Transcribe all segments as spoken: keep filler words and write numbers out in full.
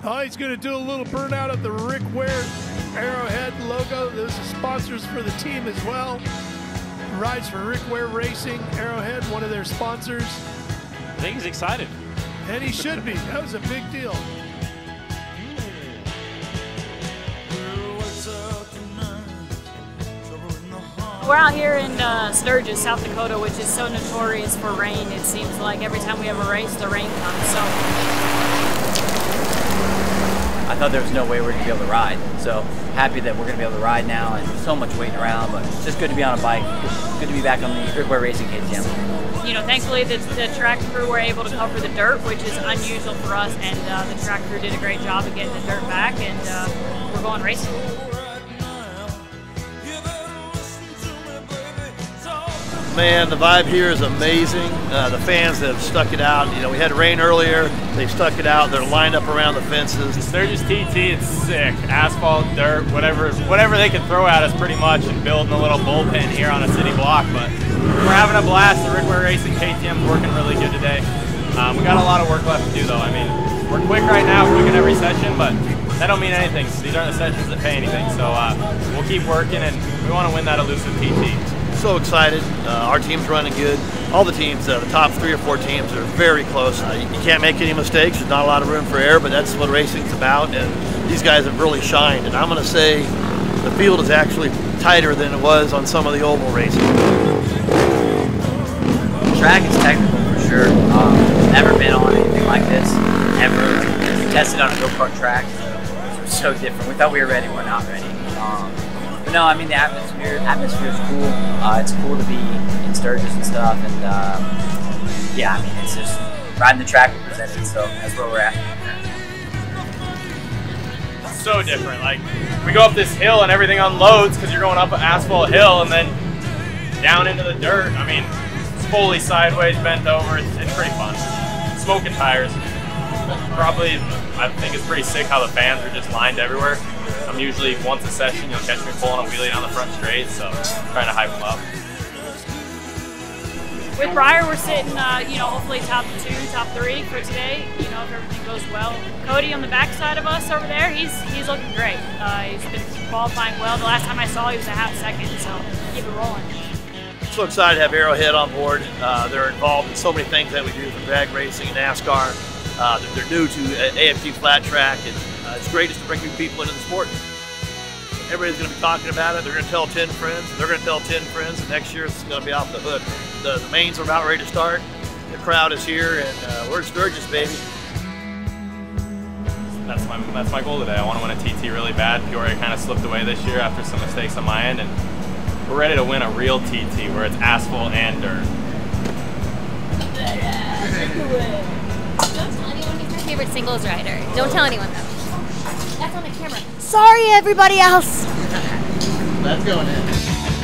Oh, he's going to do a little burnout of the Rwrtv Arrowhead logo. Those are sponsors for the team as well. Rides for Rwrtv Racing, Arrowhead, one of their sponsors. I think he's excited. And he should be. That was a big deal. We're out here in uh, Sturgis, South Dakota, which is so notorious for rain. It seems like every time we have a race, the rain comes. So I thought there was no way we were going to be able to ride. So happy that we're going to be able to ride now, and so much waiting around, but it's just good to be on a bike. Good, good to be back on the Rwrtv Racing K T M. You know, thankfully the, the track crew were able to cover the dirt, which is unusual for us, and uh, the track crew did a great job of getting the dirt back, and uh, we're going racing. Man, the vibe here is amazing. Uh, the fans have stuck it out. You know, we had rain earlier. They stuck it out. They're lined up around the fences. Sturgis T T, it's sick. Asphalt, dirt, whatever, whatever they can throw at us, pretty much, and building a little bullpen here on a city block. But we're having a blast. The Rwrtv Racing K T M is working really good today. Um, we got a lot of work left to do, though. I mean, we're quick right now, quick in every session, but that don't mean anything. These aren't the sessions that pay anything. So uh, we'll keep working, and we want to win that elusive T T. So excited. Uh, our team's running good. All the teams, uh, the top three or four teams are very close. Uh, you, you can't make any mistakes. There's not a lot of room for error, but that's what racing's about, and these guys have really shined. And I'm going to say the field is actually tighter than it was on some of the oval races. The track is technical for sure. Um, never been on anything like this, ever. Tested on a go-kart track, so it's so different. We thought we were ready, we're not ready. Um, But no, I mean the atmosphere. Atmosphere is cool. Uh, it's cool to be in Sturgis and stuff, and um, yeah, I mean it's just riding the track we presented. So that's where we're at. It's so different. Like we go up this hill and everything unloads because you're going up an asphalt hill and then down into the dirt. I mean, it's fully sideways, bent over. It's, it's pretty fun. Smoking tires. Probably, I think it's pretty sick how the fans are just lined everywhere. I'm usually, once a session, you'll catch me pulling a wheelie down the front straight, so trying to hype them up. with Briar, we're sitting, uh, you know, hopefully top two, top three for today, you know, if everything goes well. Cody on the back side of us over there, he's he's looking great. Uh, he's been qualifying well. The last time I saw he was a half second, so keep it rolling. So excited to have Arrowhead on board. Uh, they're involved in so many things that we do for drag racing and NASCAR. Uh, they're, they're new to A F T flat track, and uh, it's great just to bring new people into the sport. Everybody's going to be talking about it. They're going to tell ten friends. They're going to tell ten friends, and next year it's going to be off the hook. The, the mains are about ready to start. The crowd is here, and uh, we're in Sturgis, baby. That's my that's my goal today. I want to win a T T really bad. Peoria kind of slipped away this year after some mistakes on my end, and we're ready to win a real T T where it's asphalt and dirt. Don't tell anyone he's my favorite singles rider. Don't tell anyone though. That's on the camera. Sorry, everybody else. That's going in.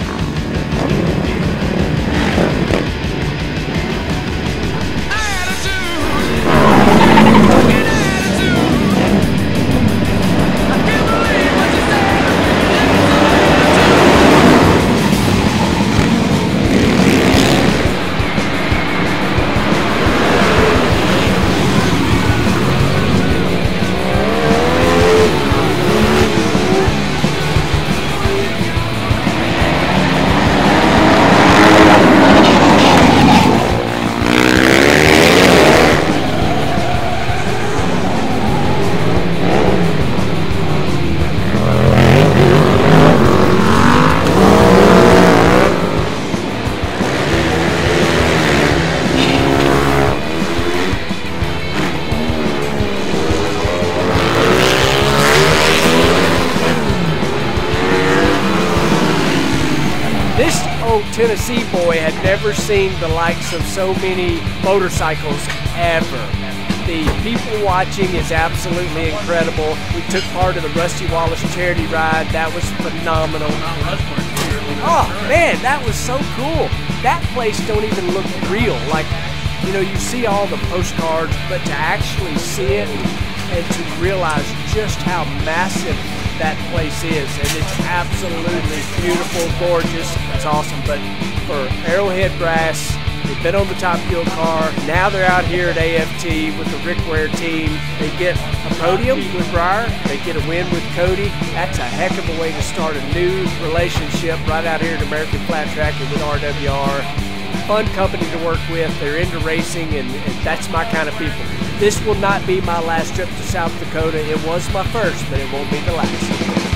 This old Tennessee boy had never seen the likes of so many motorcycles ever. The people watching is absolutely incredible. We took part of the Rusty Wallace charity ride. That was phenomenal. Oh man, that was so cool. That place don't even look real. Like, you know, you see all the postcards, but to actually see it and to realize just how massive that place is, and it's absolutely beautiful, gorgeous, it's awesome. But for Arrowhead Brass, They've been on the Top Fuel car. Now they're out here at A F T with the Rwrtv team. They get a podium with Rwrtv. They get a win with Cody. That's a heck of a way to start a new relationship right out here at American Flat Track and with R W R. Fun company to work with. They're into racing, and, and that's my kind of people. This will not be my last trip to South Dakota. It was my first, but it won't be the last.